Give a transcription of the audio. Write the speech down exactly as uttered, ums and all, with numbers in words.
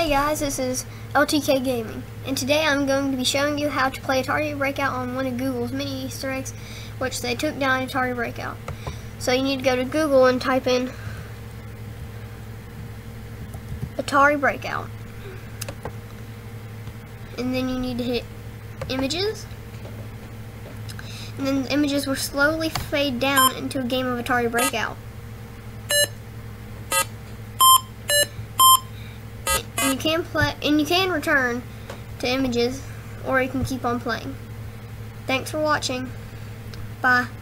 Hey guys, this is L T K Gaming, and today I'm going to be showing you how to play Atari Breakout on one of Google's mini Easter eggs, which they took down Atari Breakout. So you need to go to Google and type in Atari Breakout, and then you need to hit Images, and then the images will slowly fade down into a game of Atari Breakout. And you can play, and you can return to images, or you can keep on playing. Thanks for watching. Bye.